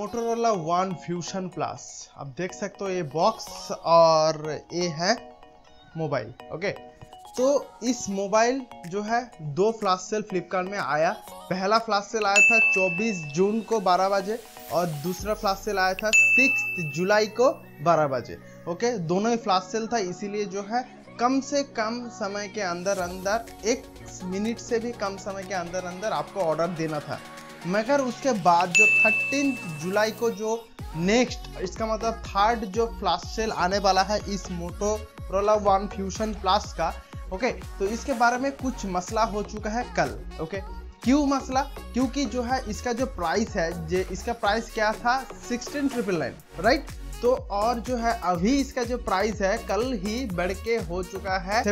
Motorola one fusion plus. आप देख सकते हो ये बॉक्स और ये है मोबाइल। ओके, तो इस मोबाइल जो है दो फ्लैश सेल फ्लिपकार्ट में आया। पहला फ्लैश सेल आया था 24 जून को 12 बजे और दूसरा फ्लैश सेल आया था 6 जुलाई को 12 बजे। ओके, दोनों ही फ्लैश सेल था, इसीलिए जो है कम से कम समय के अंदर अंदर 1 मिनट से भी कम समय के अंदर अंदर आपको ऑर्डर देना था। मगर उसके बाद जो 13 जुलाई को जो नेक्स्ट, इसका मतलब थर्ड जो फ्लैश सेल आने वाला है इस मोटोरोला वन फ्यूशन प्लस का। ओके, तो इसके बारे में कुछ मसला हो चुका है कल। ओके, क्यों मसला? क्योंकि जो है इसका जो प्राइस है, इसका प्राइस क्या था 16,999, राइट। तो और जो है अभी इसका जो प्राइस है कल ही बढ़ के हो चुका है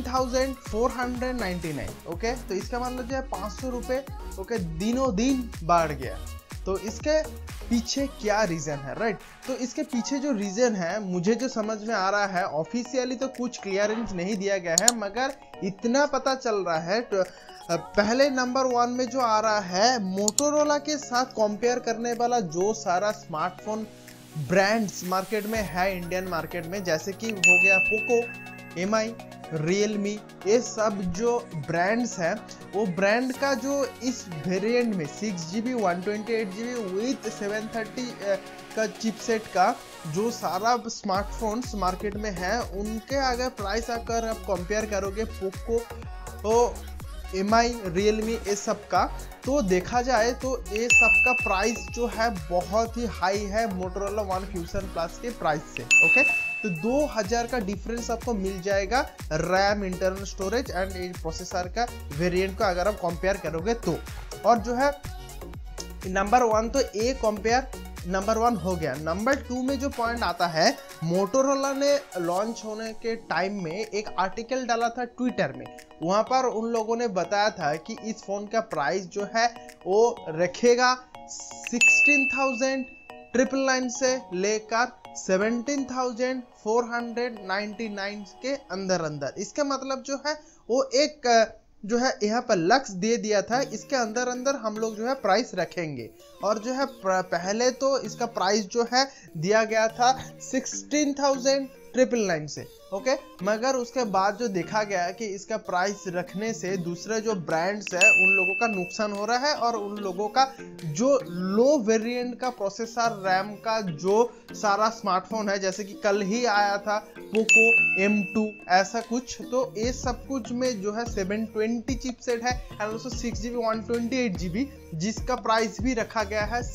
17,499। ओके, तो इसका मतलब जो है 500 रुपये ओके दिनों दिन बढ़ गया। तो इसके पीछे क्या रीजन है, राइट। तो इसके पीछे जो रीजन है मुझे जो समझ में आ रहा है, ऑफिशियली तो कुछ क्लियरेंस नहीं दिया गया है, मगर इतना पता चल रहा है तो पहले नंबर 1 में जो आ रहा है मोटोरोला के साथ कंपेयर करने वाला जो सारा स्मार्टफोन ब्रांड्स मार्केट में है, इंडियन मार्केट में, जैसे कि हो गया पोको, MI, रियलमी, ये सब जो ब्रांड्स हैं वो ब्रांड का जो इस वेरिएंट में 6GB 128GB विथ 730 का चिपसेट का जो सारा स्मार्टफोन्स मार्केट में है, उनके अगर प्राइस अगर आप कंपेयर करोगे पोको तो MI, रियलमी, ये सब का, तो देखा जाए तो ये सब का प्राइस जो है बहुत ही हाई है मोटोरोला वन फ्यूशन प्लस के प्राइस से। ओके, तो 2000 का डिफरेंस आपको मिल जाएगा RAM, internal storage and processor का वेरिएंट को अगर आप कंपेयर करोगे तो। और जो है नंबर 1 तो ए कंपेयर नंबर 1 हो गया। नंबर 2 में जो पॉइंट आता है, मोटोरोला ने लॉन्च होने के टाइम में एक आर्टिकल डाला था ट्विटर में। वहां पर उन लोगों ने बताया था कि इस फोन का प्राइस जो है वो रखेगा 16,999 से लेकर 17,499 के अंदर अंदर। इसका मतलब जो है वो एक जो है यहाँ पर लक्ष्य दे दिया था, इसके अंदर अंदर हम लोग जो है प्राइस रखेंगे। और जो है पहले तो इसका प्राइस जो है दिया गया था 16,999 से। ओके, मगर उसके बाद जो देखा गया कि इसका प्राइस रखने से दूसरे जो ब्रांड्स है उन लोगों का नुकसान हो रहा है और उन लोगों का जो लो वेरिएंट का प्रोसेसर, रैम का जो सारा स्मार्टफोन है, जैसे कि कल ही आया था पोको M2 ऐसा कुछ, तो ये सब कुछ में जो है 720 चिपसेट है एंड ऑल्सो 6GB 128GB, जिसका प्राइस भी रखा गया है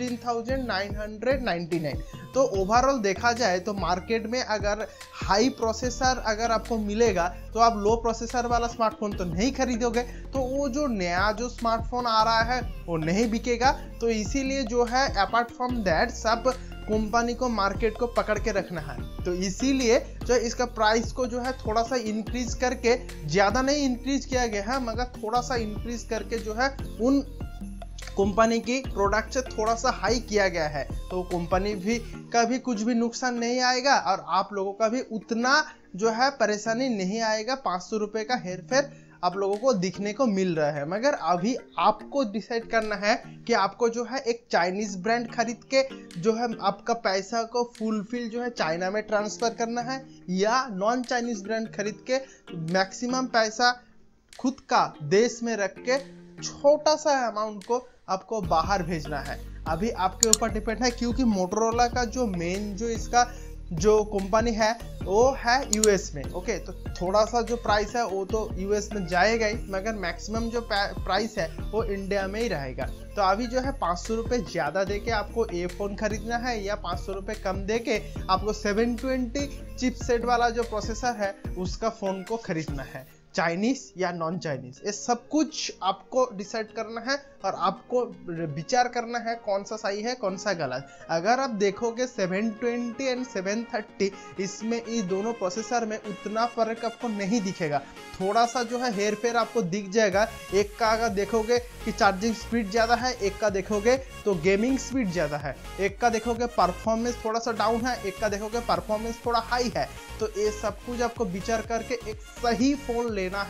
16,999। तो ओवरऑल देखा जाए तो मार्केट में अगर हाई प्रोसेसर अगर आपको मिलेगा तो आप लो प्रोसेसर वाला स्मार्टफोन तो नहीं खरीदोगे, तो वो जो नया जो स्मार्टफोन आ रहा है वो नहीं बिकेगा। तो इसीलिए जो है अपार्ट फ्रॉम दैट सब कंपनी को मार्केट को पकड़ के रखना है। तो इसीलिए जो इसका प्राइस को जो है थोड़ा सा इंक्रीज करके, ज़्यादा नहीं इंक्रीज किया गया है मगर थोड़ा सा इंक्रीज करके जो है उन कंपनी की प्रोडक्ट से थोड़ा सा हाई किया गया है। तो कंपनी भी का भी कुछ भी नुकसान नहीं आएगा और आप लोगों का भी उतना जो है परेशानी नहीं आएगा। 500 रुपये का हेरफेर आप लोगों को दिखने को मिल रहा है। मगर अभी आपको डिसाइड करना है कि आपको जो है एक चाइनीज ब्रांड खरीद के जो है आपका पैसा को फुलफिल जो है चाइना में ट्रांसफर करना है, या नॉन चाइनीज ब्रांड खरीद के मैक्सिमम पैसा खुद का देश में रख के छोटा सा अमाउंट को आपको बाहर भेजना है। अभी आपके ऊपर डिपेंड है, क्योंकि मोटोरोला का जो मेन जो इसका जो कंपनी है वो है यूएस में। ओके, तो थोड़ा सा जो प्राइस है वो तो यूएस में जाएगा ही, मगर मैक्सिमम जो प्राइस है वो इंडिया में ही रहेगा। तो अभी जो है 500 रुपये ज़्यादा देके आपको ए फोन खरीदना है, या 500 रुपये कम देके आपको 720 चिपसेट वाला जो प्रोसेसर है उसका फ़ोन को खरीदना है, चाइनीज या नॉन चाइनीज। ये सब कुछ आपको डिसाइड करना है और आपको विचार करना है कौन सा सही है कौन सा गलत। अगर आप देखोगे 720 एंड 730, इसमें ये दोनों प्रोसेसर में उतना फर्क आपको नहीं दिखेगा, थोड़ा सा जो है हेर फेर आपको दिख जाएगा। एक का अगर देखोगे कि चार्जिंग स्पीड ज़्यादा है, एक का देखोगे तो गेमिंग स्पीड ज़्यादा है, एक का देखोगे परफॉर्मेंस थोड़ा सा डाउन है, एक का देखोगे परफॉर्मेंस थोड़ा हाई है। तो ये सब कुछ आपको विचार करके एक सही फ़ोन लेना है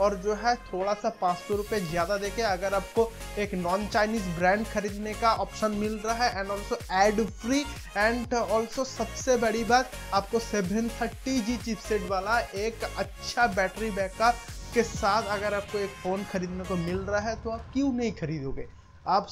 और जो है थोड़ा सा 500 रुपये ज़्यादा देके अगर आपको एक नॉन चाइनीज ब्रांड खरीदने का ऑप्शन मिल रहा है and also ad free and also सबसे बड़ी बात आपको 730G चिपसेट वाला एक अच्छा बैटरी बैकअप के साथ अगर आपको एक फ़ोन खरीदने को मिल रहा है तो आप क्यों नहीं खरीदोगे। आप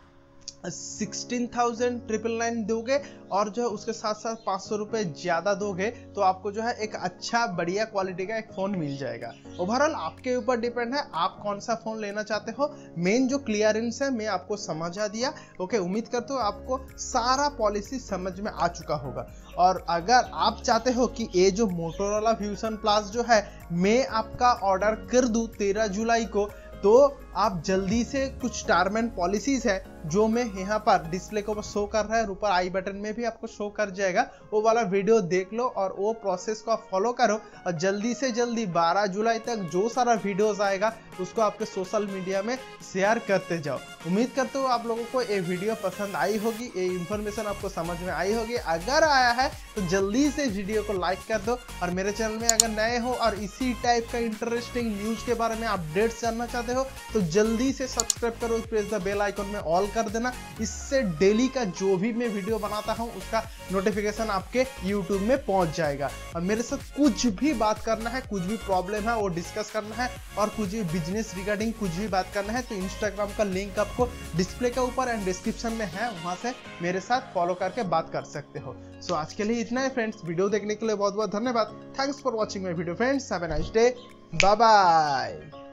16,999 दोगे और जो है उसके साथ साथ 500 रुपये ज़्यादा दोगे तो आपको जो है एक अच्छा बढ़िया क्वालिटी का एक फ़ोन मिल जाएगा। ओवरऑल आपके ऊपर डिपेंड है आप कौन सा फ़ोन लेना चाहते हो। मेन जो क्लियरेंस है मैं आपको समझा दिया। ओके, उम्मीद करता हूँ आपको सारा पॉलिसी समझ में आ चुका होगा। और अगर आप चाहते हो कि ये जो मोटोरोला फ्यूजन प्लस जो है मैं आपका ऑर्डर कर दूँ 13 जुलाई को, तो आप जल्दी से कुछ टर्म एंड पॉलिसीज है जो मैं यहाँ पर डिस्प्ले को शो कर रहा है, ऊपर आई बटन में भी आपको शो कर जाएगा, वो वाला वीडियो देख लो और वो प्रोसेस को आप फॉलो करो और जल्दी से जल्दी 12 जुलाई तक जो सारा वीडियोस आएगा उसको आपके सोशल मीडिया में शेयर करते जाओ। उम्मीद करते हो आप लोगों को ये वीडियो पसंद आई होगी, ये इन्फॉर्मेशन आपको समझ में आई होगी। अगर आया है तो जल्दी से वीडियो को लाइक कर दो और मेरे चैनल में अगर नए हो और इसी टाइप का इंटरेस्टिंग न्यूज़ के बारे में अपडेट्स जानना चाहते हो तो जल्दी से सब्सक्राइब करो, प्रेस द बेल आइकन में ऑल कर देना। इससे डेली का जो भी मैं वीडियो बनाता हूं उसका नोटिफिकेशन आपके यूट्यूब में पहुंच जाएगा। और मेरे साथ कुछ भी बात करना है, कुछ भी प्रॉब्लम है वो डिस्कस करना है और कुछ भी बिजनेस रिगार्डिंग कुछ भी बात करना है तो इंस्टाग्राम का लिंक आपको डिस्प्ले के ऊपर एंड डिस्क्रिप्शन में है, वहां से मेरे साथ फॉलो करके बात कर सकते हो। सो आज के लिए इतना है फ्रेंड्स। वीडियो देखने के लिए बहुत बहुत धन्यवाद। Thanks for watching my video friends. Have a nice day. Bye bye.